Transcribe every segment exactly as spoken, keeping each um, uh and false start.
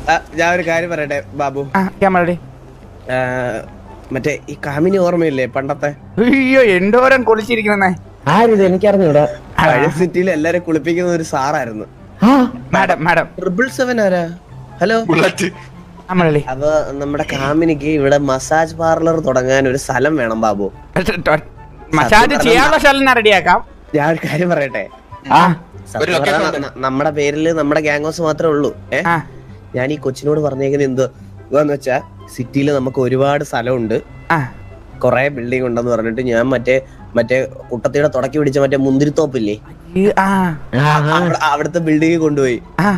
ഞാൻ ഒരു കാര്യം പറയട്ടെ ബാബു. മറ്റേ ഈ കാമിനി ഓർമ്മയില്ലേ പണ്ടത്തെ? അയ്യോ എന്തോരം കുളിച്ചിരിക്കുന്നേ. ആരിത് എനിക്കറിഞ്ഞൂടാ. പഴയ സിറ്റിയിൽ എല്ലാരും കുളിപ്പിക്കുന്ന ഒരു സാറായിരുന്നു. മാഡം മാഡം ട്രിപ്പിൾ സെവൻ ആരാ? ഹലോ. അപ്പൊ നമ്മുടെ കാമിനിക്ക് ഇവിടെ മസാജ് പാർലർ തുടങ്ങാൻ ഒരു സ്ഥലം വേണം ബാബു. മസാജ് ചെയ്യാനുള്ള സ്ഥലം റെഡിയാക്കാം. ഞാൻ ഒരു കാര്യം പറയട്ടെ. നമ്മുടെ പേരില് നമ്മുടെ ഗ്യാങ് മാത്രമേ ഉള്ളൂ. ഏഹ് ഞാൻ ഈ കൊച്ചിനോട് പറഞ്ഞേക്കുന്നത് എന്തുവാന്ന് വെച്ചാ സിറ്റിയിൽ നമുക്ക് ഒരുപാട് സ്ഥലമുണ്ട്, കൊറേ ബിൽഡിംഗ് ഉണ്ടെന്ന് പറഞ്ഞിട്ട് ഞാൻ മറ്റേ മറ്റേ കുട്ടത്തിയുടെ തുടക്കി പിടിച്ച മറ്റേ മുന്തിരിത്തോപ്പില്ലേ അവിടുത്തെ ബിൽഡിംഗ് കൊണ്ടുപോയി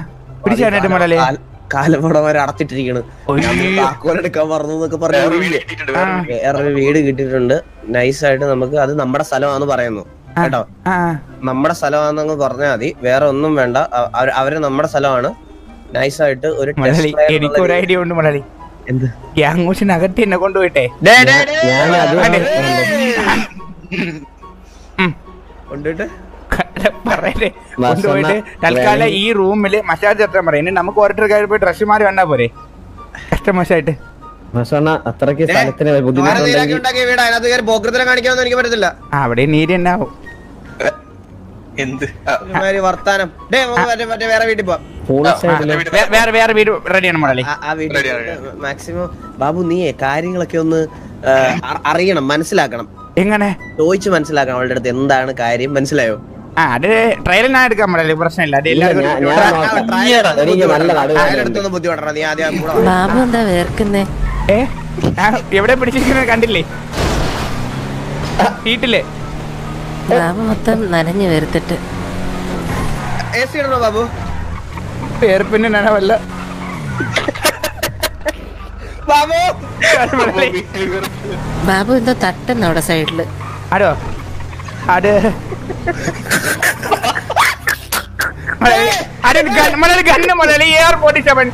കാലപ്പടവരെ അടച്ചിട്ടിരിക്കണ്. താക്കോലെടുക്കാൻ പറഞ്ഞു എന്നൊക്കെ പറഞ്ഞു വേറൊരു വീട് കിട്ടിയിട്ടുണ്ട് നൈസായിട്ട്. നമുക്ക് അത് നമ്മുടെ സ്ഥലമാണെന്ന് പറയുന്നു കേട്ടോ. നമ്മുടെ സ്ഥലമാണെന്നങ്ങ് പറഞ്ഞാൽ മതി, വേറെ ഒന്നും വേണ്ട. അവര് നമ്മുടെ സ്ഥലമാണ്. നൈസായിട്ട് ഒരു എനിക്കൊരു ഐഡിയ ഉണ്ട് മലയാളി. എന്ത് ഗ്യാങ്ങോസിനകത്ത് എന്നെ കൊണ്ടുപോയിട്ടെ കൊണ്ടുപോയിട്ട് പറയട്ടെ കൊണ്ടുപോയിട്ട് തൽക്കാലം ഈ റൂമില് മസാജ് എത്താൻ പറയും. നമുക്ക് ഓരോരുത്തർ കാര്യം പോയി ഡ്രസ്സുമാര് വേണ്ടാ പോരെ കസ്റ്റമേഴ്സായിട്ട്. അവിടെ നീര് ഉണ്ടാവും. വർത്താനം വേറെ വീട്ടിൽ പോവാം. വേറെ വേറെ വീട് റെഡിയാണ് മോളി. മാക്സിമം ബാബു നീ കാര്യങ്ങളൊക്കെ ഒന്ന് അറിയണം, മനസ്സിലാക്കണം. എങ്ങനെ ചോദിച്ചു മനസ്സിലാക്കണം അവളുടെ അടുത്ത് എന്താണ് കാര്യം, മനസ്സിലായോ? ആ അത് ട്രയൽ ഞാൻ എടുക്കാൻ പറ്റില്ല, പ്രശ്നമില്ല. അത് ഏ എവിടെ പിടിച്ചിരിക്കുന്നത് കണ്ടില്ലേ? വീട്ടില് മൊത്തം നനഞ്ഞു വേർത്തിട്ട് ബാബു വേർപ്പിന്റെ നനവല്ല ബാബു എന്തോ തട്ടുന്ന അവിടെ സൈഡില്. ആരോ അത് gun Malayali air forty seven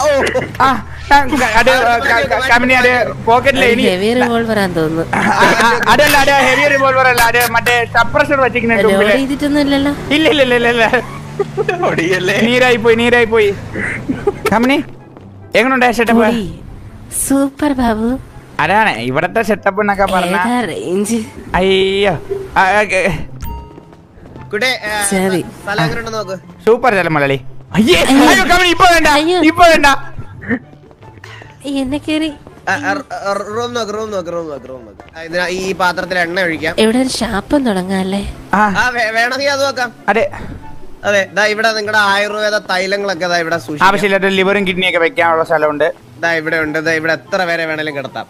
പോക്കറ്റിലെ ഹെവി റിവോൾവർ ആണെന്ന് തോന്നുന്നു. അതല്ല അത് ഹെവി റിവോൾവർ അല്ല, അത് മറ്റേ സപ്രസർ വെച്ചിരിക്കുന്നില്ലല്ലോ. ഇല്ല ഇല്ല ഇല്ല ഇല്ല നീരായി പോയി നീരായി പോയി. കമ്പനി എങ്ങനെയുണ്ടായ സെറ്റപ്പ്? സൂപ്പർ ബാബു. അതാണ് ഇവിടത്തെ സെറ്റപ്പ് എന്നൊക്കെ പറഞ്ഞ റേഞ്ച്. അയ്യോ സൂപ്പർ സ്ഥലം മലയാളി. അയ്യേ ഇപ്പൊ വേണ്ട ഇപ്പൊ വേണ്ട. എന്നെ കേറി ഈ പാത്രത്തിൽ എണ്ണ ഒഴിക്കാം. ഇവിടെ ഒരു ഷാപ്പം തുടങ്ങാല്ലേ? വേണമെങ്കിൽ അത് നോക്കാം. അതെ അതെ ഇവിടെ നിങ്ങളുടെ ആയുർവേദ തൈലങ്ങളൊക്കെ ഇവിടെ ആവശ്യമില്ലാത്ത ലിവറും കിഡ്നിയൊക്കെ വെക്കാനുള്ള സ്ഥലമുണ്ട്. ഇവിടെ ഉണ്ട്. ഇവിടെ എത്ര പേരെ വേണേലും കിടത്താം.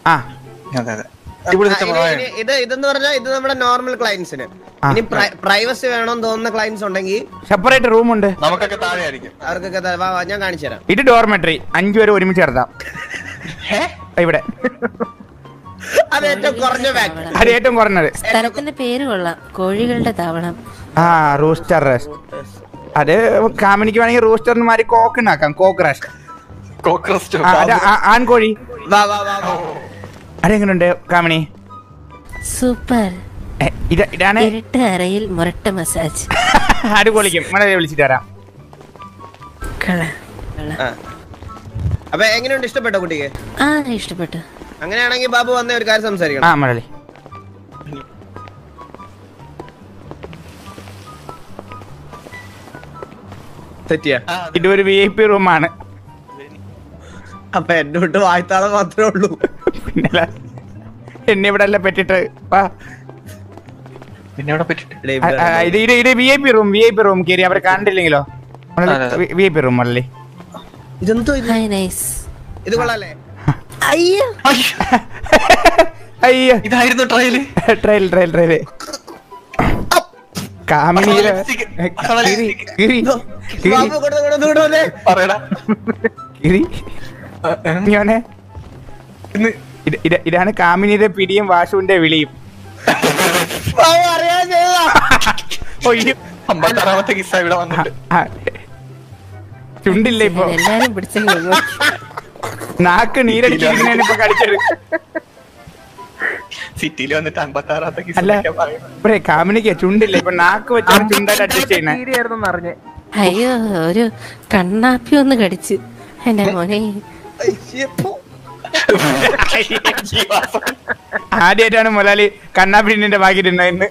ഇത് ഇതെന്ന് പറഞ്ഞാൽ ഇത് നമ്മുടെ നോർമൽ ക്ലയൻസിന്. ഇനി പ്രൈവസി വേണമെന്ന് തോന്നുന്ന ക്ലയൻസ് ഉണ്ടെങ്കിൽ സെപ്പറേറ്റ് റൂം ഉണ്ട്. നമുക്കൊക്കെ താഴെ ആയിരിക്കും. അവർക്കൊക്കെ ഞാൻ കാണിച്ചു തരാം. ഇത് ഡോർമെട്രി, അഞ്ചു പേര് ഒരുമിച്ച് ചേർത്താം ഇവിടെ. അത് ഏറ്റവും കുറഞ്ഞ അത് ഏറ്റവും കുറഞ്ഞത്. സ്ഥലത്തിന്റെ പേര് കൊള്ളാം, കോഴികളുടെ താവളം. ആ റൂസ്റ്റർ റെസ്റ്റ്. അത് കാമിനിക്ക് വേണമെങ്കിൽ റൂസ്റ്ററിന് മാറി കോക്കിനാക്കാം. കോക്ക് റെസ്റ്റ് ആൺകോഴി. അതെങ്ങനെയുണ്ട് കാമിനി? സൂപ്പർ. ഇതാണ് ഇരുട്ട് അറയിൽ മുരട്ട മസാജ്. അടിപൊളിക്കും. മഴ വിളിച്ചിട്ട് വരാം. അപ്പൊ എങ്ങനെയുണ്ട്? ഇഷ്ടപ്പെട്ടോ കുട്ടിക്ക്? ആ ഇഷ്ടപ്പെട്ടു. അങ്ങനെയാണെങ്കിൽ ബാബു വന്ന ഒരു കാര്യം സംസാരിക്കണം. ആ മഴലി ഇതൊരു വി ഐ പി റൂമാണ്. അപ്പൊ എന്നെ വിട്ട് വായ്ത്താളം മാത്രമേ ഉള്ളൂ. പിന്നെ എന്നെ ഇവിടെ അല്ല പറ്റിട്ട് ഇത് V I P room. V I P room കയറി അവരെ കണ്ടില്ലെങ്കിലോ? വി ഐ പി റൂം അല്ലേ ഇതെന്തോ? ഇത് കൊള്ളാല്ലേ? അയ്യോ അയ്യോ ഇതായിരുന്നു ട്രയല്. ട്രയൽ ട്രയൽ ട്രയല് കാമിനിയിലെ ഇതാണ് കാമിനിയുടെ പിടിയും വാസുവിന്റെ വിളിയും. ചുണ്ടില്ല ഇപ്പൊ, എല്ലാരും പിടിച്ചു നാക്ക് നീരടിച്ചിരിക്കുന്നതിന് ഇപ്പൊ കടിച്ചത്. സിറ്റിയിൽ വന്നിട്ട് അമ്പത്തി ആറാമത്തെ അല്ല കാമിനിക്ക് ചുണ്ടില്ല ഇപ്പൊ, നാക്ക് വെച്ചാണ് ചുണ്ടായിട്ട് അഡ്ജസ്റ്റ് ചെയ്യുന്നത്. അയ്യോ ഒരു കണ്ണാപ്പി ഒന്ന് കടിച്ചു. എന്റെ മോനെ ആദ്യമായിട്ടാണ് മുതലാളി കണ്ണാപ്പിന്നിന്റെ ബാക്കി തിന്നതെന്ന്.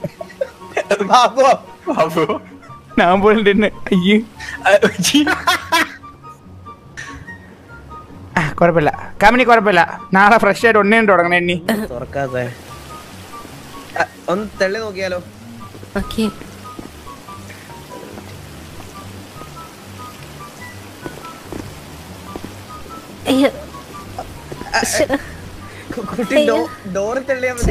ഞാൻ പോലും തിന്ന്. അയ്യോ കുഴപ്പമില്ല കമ്പനി കുഴപ്പമില്ല. നാളെ ഫ്രഷ് ആയിട്ട് ഒന്നേ തുടങ്ങണം. എണ്ണി തുറക്കാതെ ഒന്ന് തെള്ളി നോക്കിയാലോ? ഓക്കെ അയ്യോ കുട്ടി ഡോറ് തെള്ളിയാ മതി.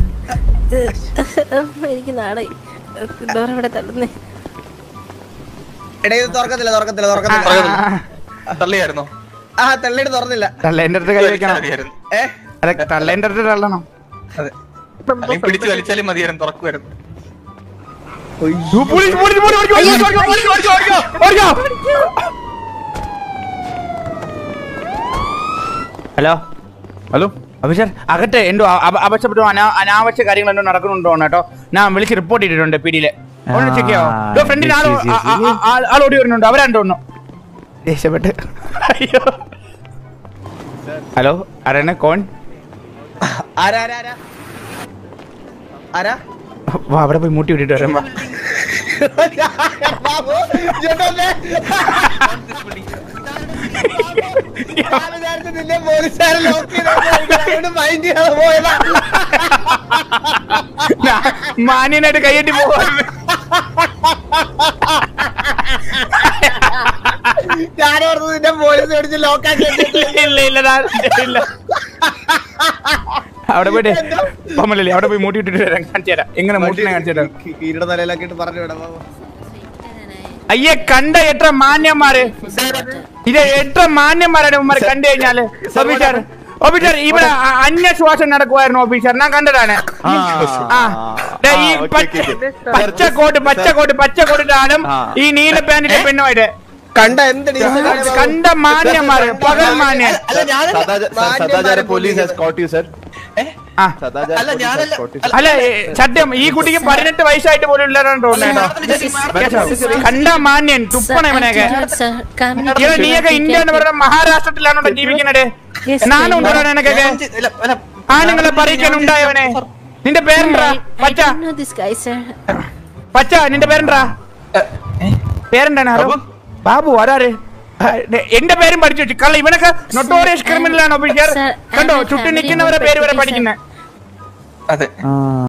എനിക്ക് നാളെ ഡോറവിടെ തള്ളുന്നേ. എടേ ഇത് തുറക്കത്തില്ല തുറക്കത്തില്ല തുറക്കത്തില്ല. തള്ളിയായിരുന്നോ? ആ തെള്ളിയിട്ട് തുറന്നില്ല. തള്ളേന്റെ അടുത്ത് കൈ വെക്കണം. ഏ അതെ തള്ളേന്റെ അടുത്ത് തള്ളണം. അതെ പിടിച്ചു വലിച്ചാലും മതിയായിരുന്നു, തുറക്കുമായിരുന്നു. ഹലോ ഹലോ അഭിഷേർ അകട്ടെ എന്തോ അപക്ഷപ്പെട്ടു അനാവശ്യ കാര്യങ്ങൾ എന്തോ നടക്കുന്നുണ്ടോ കേട്ടോ. ഞാൻ വിളിച്ച് റിപ്പോർട്ട് ചെയ്തിട്ടുണ്ട് പീഡിയില്. ചെക്ക് ചെയ്യാവോ? ഫ്രണ്ടിന് ആളോടി വരുന്നുണ്ട്. അവരാണ്ട് തോന്നുന്നു ദേഷ്യപ്പെട്ട്. അയ്യോ ഹലോ ആരാണ്? കോൺ ആരാ ആരാ ആരാ ആരാ? വാ അവിടെ പോയി മൂട്ടി വിട്ടിട്ട് വരാം. മാന്യനായിട്ട് കൈയ്യട്ടി പോവാണ്. ഇല്ല ഇല്ല ഇല്ല അവിടെ പോയിട്ട് പമ്മലല്ലേ അവിടെ പോയി മൂട്ടി വിട്ടിട്ട് വരാം. കാണിച്ചു തരാം എങ്ങനെ മൂട്ടിനെ കാണിച്ചു തരാം. കീരുടെ തലയിലാക്കിട്ട് പറഞ്ഞു വിടാം. അയ്യേ കണ്ട എത്ര മാന്യന്മാര്, ഇത് എത്ര മാന്യന്മാരാണ് ഇവന്മാര് കണ്ടു കഴിഞ്ഞാല്. ഓഫീസർ ഓഫീസർ ഇവിടെ അന്യശ്വാസം നടക്കുമായിരുന്നു ഓഫീസർ, ഞാൻ കണ്ടതാണ്. ആ ഈ പച്ചക്കോട്ട് പച്ചക്കോട്ട് പച്ചക്കോട്ടിട്ടാണ് ഈ നീല പാന്റിന്റെ പെണ്ണുമായിട്ട് കണ്ട എന്ത് കണ്ട മാന്യന്മാര് പകൽ മാന്യൻ. അല്ല സത്യം ഈ കുട്ടിക്ക് പതിനെട്ട് വയസ്സായിട്ട് പോലും ഇല്ലാതാണ് തോന്നുന്നത്. കണ്ട മാന്യൻ തുപ്പണ ഇവനൊക്കെ. നീയൊക്കെ ഇന്ത്യ എന്ന് പറയുന്ന മഹാരാഷ്ട്രത്തിലാണോ ജീവിക്കുന്നത്? നാനുണ്ടോ എനക്കൊക്കെ ആണുങ്ങളെ പറിക്കാൻ ഉണ്ടായവനെ? നിന്റെ പേരെന്താ? പച്ച പച്ച നിന്റെ പേരെന്താ? പേരെന്താണ്? ബാബു ആരാര്? എന്റെ പേരും പഠിച്ചു വെച്ചു കള്ള. ഇവനൊക്കെ നൊട്ടോറിയസ് ക്രിമിനൽ ആണ് ഓഫീസർ. കണ്ടോ ചുറ്റും നിൽക്കുന്നവരെ പേര് വരെ പഠിക്കുന്നത്. അതെ